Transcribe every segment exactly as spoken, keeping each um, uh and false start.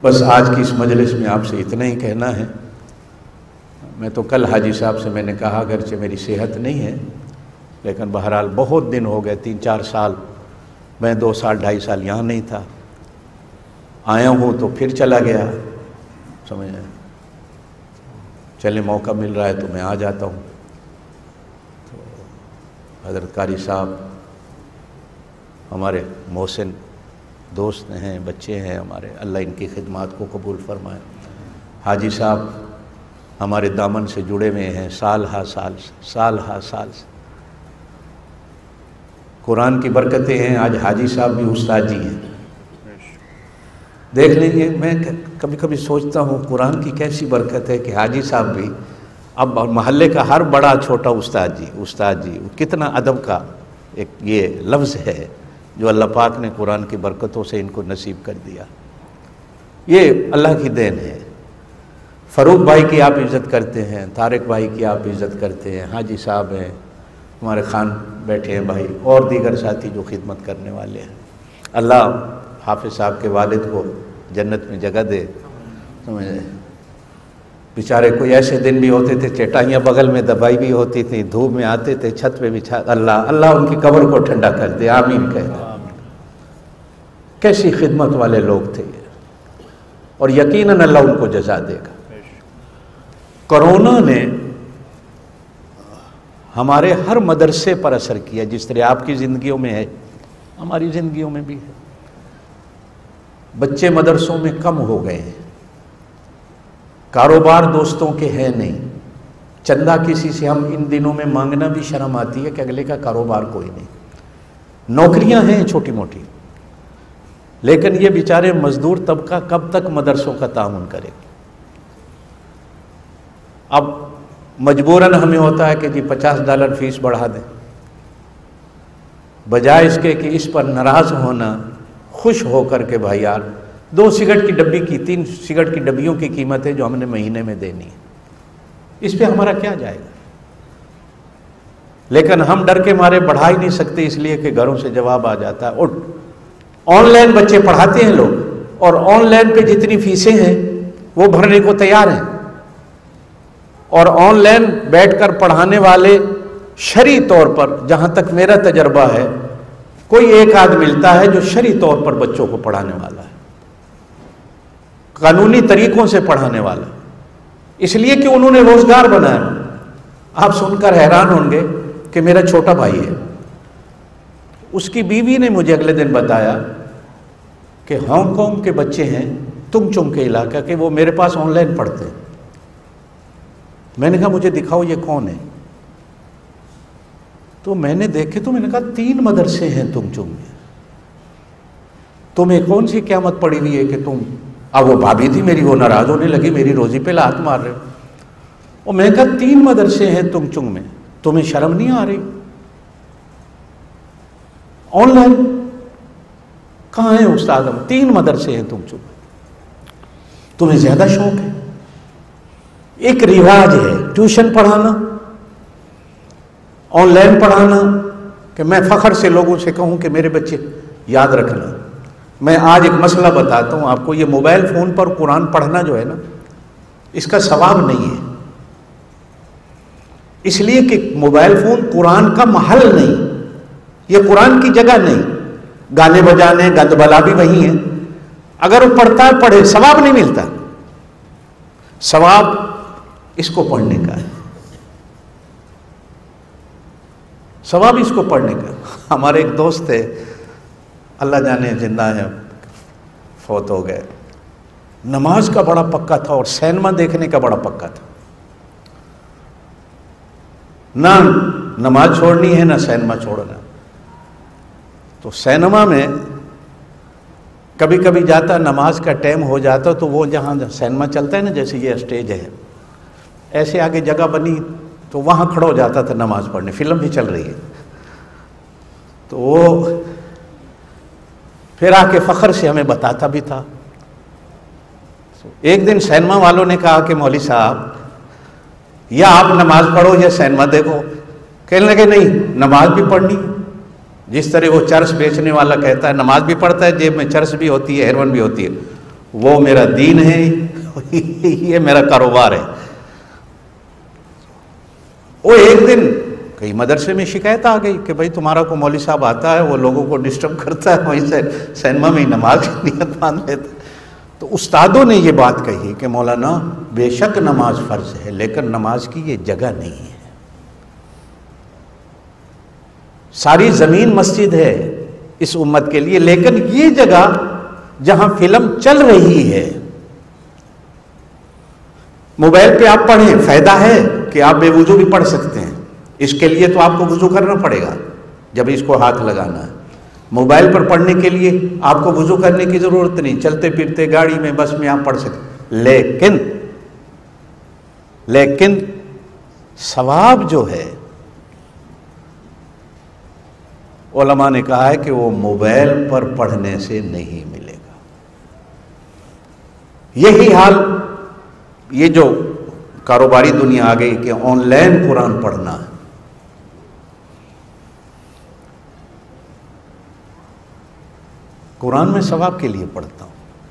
बस आज की इस मजलिस में आपसे इतना ही कहना है। मैं तो कल हाजी साहब से मैंने कहा, अगरचे मेरी सेहत नहीं है, लेकिन बहरहाल बहुत दिन हो गए, तीन चार साल, मैं दो साल ढाई साल यहाँ नहीं था, आया हूँ तो फिर चला गया, समझ रहे, चले मौका मिल रहा है तो मैं आ जाता हूँ। तो हज़रत कारी साहब हमारे मोहसिन दोस्त हैं, बच्चे हैं हमारे, अल्लाह इनकी खिदमत को कबूल फरमाए। हाजी साहब हमारे दामन से जुड़े हुए हैं साल हा साल साल हा साल से, कुरान की बरकतें हैं। आज हाजी साहब भी उस्ताद जी हैं, देख लीजिए। मैं कभी कभी सोचता हूँ कुरान की कैसी बरकत है कि हाजी साहब भी अब महल्ले का हर बड़ा छोटा उस्ताद जी उस्ताद जी कितना अदब का एक ये लफ्ज़ है जो अल्लाह पाक ने कुरान की बरकतों से इनको नसीब कर दिया। ये अल्लाह की देन है। फ़रूक भाई की आप इज़्ज़त करते हैं, तारिक भाई की आप इज़्ज़त करते हैं, हाजी साहब हैं, हमारे खान बैठे हैं भाई, और दीगर साथी जो खिदमत करने वाले हैं। अल्लाह हाफिज़ साहब के वालिद को जन्नत में जगह दे। समझ बेचारे कोई ऐसे दिन भी होते थे चटाइयाँ बगल में दबाई भी होती थी, धूप में आते थे, छत पे बिछा, अल्लाह अल्लाह उनकी कब्र को ठंडा कर दे, आमीन कह दे। कैसी खिदमत वाले लोग थे ये, और यकीनन अल्लाह उनको जज़ा देगा। कोरोना ने हमारे हर मदरसे पर असर किया, जिस तरह आपकी ज़िंदगियों में है हमारी ज़िंदगियों में भी है। बच्चे मदरसों में कम हो गए हैं, कारोबार दोस्तों के हैं नहीं, चंदा किसी से हम इन दिनों में मांगना भी शर्म आती है कि अगले का कारोबार कोई नहीं। नौकरियां हैं छोटी मोटी, लेकिन ये बेचारे मजदूर तबका कब तक मदरसों का ताउन करेगा। अब मजबूरन हमें होता है कि जी पचास डॉलर फीस बढ़ा दें, बजाय इसके कि इस पर नाराज़ होना, खुश होकर के भाई यार दो सिगरेट की डब्बी की, तीन सिगरेट की डब्बियों की कीमत है जो हमने महीने में देनी है, इस पे हमारा क्या जाएगा। लेकिन हम डर के मारे बढ़ा ही नहीं सकते, इसलिए कि घरों से जवाब आ जाता है। और ऑनलाइन बच्चे पढ़ाते हैं लोग, और ऑनलाइन पे जितनी फीसें हैं वो भरने को तैयार हैं, और ऑनलाइन बैठकर पढ़ाने वाले शरई तौर पर, जहां तक मेरा तजर्बा है, कोई एक आदमी मिलता है जो शरई तौर पर बच्चों को पढ़ाने वाला है, कानूनी तरीकों से पढ़ाने वाला, इसलिए कि उन्होंने रोजगार बनाया। आप सुनकर हैरान होंगे कि मेरा छोटा भाई है, उसकी बीवी ने मुझे अगले दिन बताया कि हांगकांग के बच्चे हैं तुंगचुंग के इलाका के, वो मेरे पास ऑनलाइन पढ़ते हैं। मैंने कहा मुझे दिखाओ ये कौन है, तो मैंने देखे तो मैंने कहा तीन मदरसे हैं तुंगचुंग में, तुम्हें कौन सी क़यामत पड़ी हुई है कि तुम, अब वो भाभी थी मेरी, वो नाराज होने लगी, मेरी रोजी पे लात मार रहे हो। और मैंने कहा तीन मदरसे हैं तुंगचुंग में, तुम्हें शर्म नहीं आ रही? ऑनलाइन कहाँ है उस्ताद? हम तीन मदरसे हैं तुंगचुंग में, तुम्हें ज्यादा शौक है। एक रिवाज है ट्यूशन पढ़ाना, ऑनलाइन पढ़ाना, कि मैं फख्र से लोगों से कहूं कि मेरे बच्चे याद रखना। मैं आज एक मसला बताता हूं आपको, ये मोबाइल फोन पर कुरान पढ़ना जो है ना, इसका सवाब नहीं है, इसलिए कि मोबाइल फोन कुरान का महल नहीं, ये कुरान की जगह नहीं। गाने बजाने गंद बला भी वही है, अगर वो पढ़ता है पढ़े, सवाब नहीं मिलता। सवाब इसको पढ़ने का है, सवाब इसको पढ़ने का। हमारे एक दोस्त थे, अल्लाह जाने जिंदा है, फौत हो गए, नमाज का बड़ा पक्का था और सिनेमा देखने का बड़ा पक्का था। ना नमाज छोड़नी है ना सिनेमा छोड़ना। तो सिनेमा में कभी कभी जाता, नमाज का टाइम हो जाता तो वो जहाँ सिनेमा चलता है ना, जैसे ये स्टेज है, ऐसे आगे जगह बनी तो वहाँ खड़ा हो जाता था नमाज पढ़ने, फिल्म भी चल रही है। तो वो फिर आके फ़ख्र से हमें बताता भी था। एक दिन सिनेमा वालों ने कहा कि मौली साहब, या आप नमाज पढ़ो या सिनेमा देखो। कहने लगे नहीं, नमाज भी पढ़नी। जिस तरह वो चर्च बेचने वाला कहता है नमाज भी पढ़ता है, जेब में चर्च भी होती है, हेरोइन भी होती है, वो मेरा दीन है, ये मेरा कारोबार है। वो एक दिन कहीं मदरसे में शिकायत आ गई कि भाई तुम्हारा को मौलवी साहब आता है, वो लोगों को डिस्टर्ब करता है, वहीं से सिनेमा में नमाज की नियत मान लेता है। तो उस्तादों ने ये बात कही कि मौलाना बेशक नमाज फ़र्ज है, लेकिन नमाज की ये जगह नहीं है। सारी ज़मीन मस्जिद है इस उम्मत के लिए, लेकिन ये जगह जहां फिल्म चल रही है, मोबाइल पे आप पढ़ें, फायदा है कि आप बेवुजू भी पढ़ सकते हैं। इसके लिए तो आपको वुजू करना पड़ेगा जब इसको हाथ लगाना है। मोबाइल पर पढ़ने के लिए आपको वुजू करने की जरूरत नहीं, चलते फिरते गाड़ी में बस में आप पढ़ सकते। लेकिन लेकिन सवाब जो है, उलमा ने कहा है कि वो मोबाइल पर पढ़ने से नहीं मिलेगा। यही हाल ये जो कारोबारी दुनिया आ गई कि ऑनलाइन कुरान पढ़ना है। कुरान में सवाब के लिए पढ़ता हूं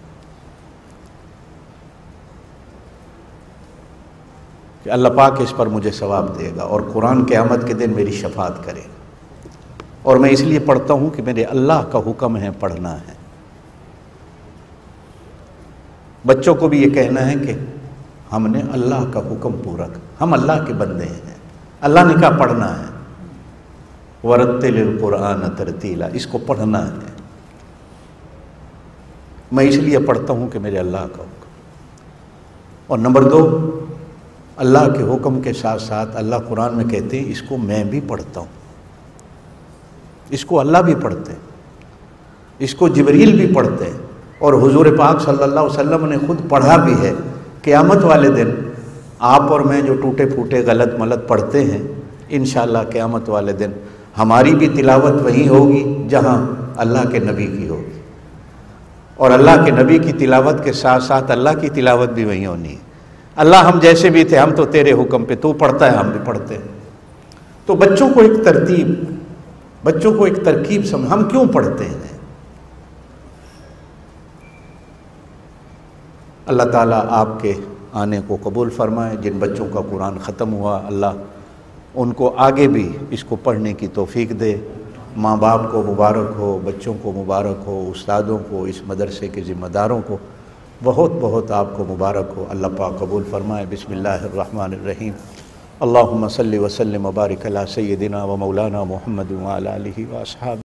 कि अल्लाह पाक इस पर मुझे सवाब देगा और कुरान क़यामत के दिन मेरी शफाअत करेगा। और मैं इसलिए पढ़ता हूं कि मेरे अल्लाह का हुक्म है, पढ़ना है। बच्चों को भी ये कहना है कि हमने अल्लाह का हुक्म पूरा कर, हम अल्लाह के बंदे हैं, अल्लाह ने कहा पढ़ना है। वरत्तिलिल कुरान तरतीला, इसको पढ़ना है। मैं इसलिए पढ़ता हूं कि मेरे अल्लाह का हुक्म। और नंबर दो, अल्लाह के हुक्म के साथ साथ अल्लाह कुरान में कहते हैं इसको मैं भी पढ़ता हूं, इसको अल्लाह भी पढ़ते हैं, इसको जिब्रील भी पढ़ते हैं, और हुजूर पाक सल्लल्लाहु अलैहि वसल्लम ने खुद पढ़ा भी है। क़यामत वाले दिन आप और मैं जो टूटे फूटे गलत मलत पढ़ते हैं, इंशाअल्लाह क़यामत वाले दिन हमारी भी तिलावत वहीं होगी जहां अल्लाह के नबी की होगी, और अल्लाह के नबी की तिलावत के साथ साथ अल्लाह की तिलावत भी वहीं होनी है। अल्लाह हम जैसे भी थे, हम तो तेरे हुक्म पे, तू पढ़ता है हम भी पढ़ते हैं। तो बच्चों को एक तरतीब, बच्चों को एक तरकीब समझ, हम क्यों पढ़ते हैं। अल्लाह ताला आपके आने को कबूल फरमाए। जिन बच्चों का कुरान ख़त्म हुआ, अल्लाह उनको आगे भी इसको पढ़ने की तौफीक दे। माँ बाप को मुबारक हो, बच्चों को मुबारक हो, उस्तादों को, इस मदरसे के ज़िम्मेदारों को बहुत बहुत आपको मुबारक हो। अल्लाह पाक कबूल फरमाए। बिस्मिल्लाहिर्रहमानिर्रहीम। अल्लाहुम्मा सल्लि व सल्लिम व बारिक अला सय्यिदिना व मौलाना मुहम्मद व अला आलिहि व अस्हाब।